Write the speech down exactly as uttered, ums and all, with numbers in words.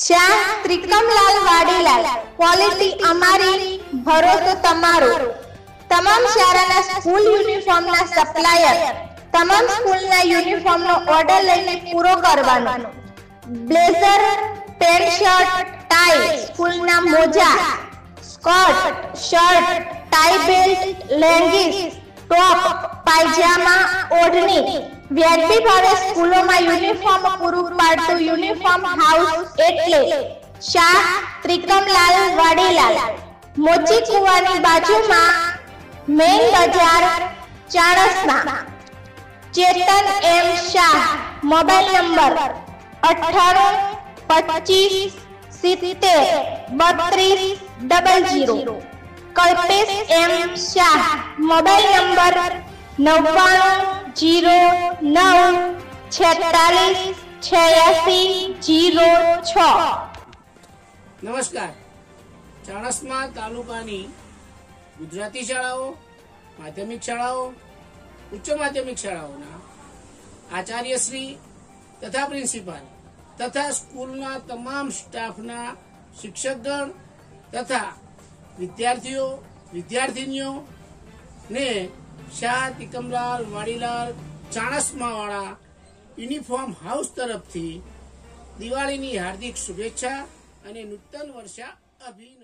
Shah Trikamlal Vadilal, quality અમારી, ભરોસો તમારો। તમામ શાળાના સ્કૂલ યુનિફોર્મના સપ્લાયર તમામ સ્કૂલના યુનિફોર્મનો ઓર્ડર લઈને પૂરો કરવાનો। બ્લેઝર, પેન્ટ શર્ટ, ટાઈ, સ્કૂલના મોજા, skirt, shirt, tie belt, leggings, top, પાયજામા, ઓઢણી વ્યાજબી ભાવે સ્કૂલોમાં યુનિફોર્મ પૂરું પાડતું યુનિફોર્મ હાઉસ એટલે શાહ ત્રિકમલાલ વાડીલાલ, મોચી કુવાની બાજુમાં, મેઇન બજાર, Chanasma. Chetan M Shah, mobile number અઠ્ઠાણું પચીસ સિત્તેર બત્રીસ double zero. Kalpesh M Shah, mobile number નવ્વાણું જીરો નવ છેતાલીસ છ્યાસી જીરો છ। નમસ્કાર। ચાણસ્મા તાલુકાની ગુજરાતી શાળાઓ, માધ્યમિક શાળાઓ, ઉચ્ચ માધ્યમિક શાળાઓના આચાર્યશ્રી તથા પ્રિન્સિપાલ તથા સ્કૂલના તમામ સ્ટાફના શિક્ષકગણ તથા વિદ્યાર્થીઓ વિદ્યાર્થિનીઓ ને શાહ ત્રિકમલાલ વાડીલાલ ચાણસ્મા વાળા યુનિફોર્મ હાઉસ તરફથી દિવાળીની હાર્દિક શુભેચ્છા અને નૂતન વર્ષા અભિનંદન।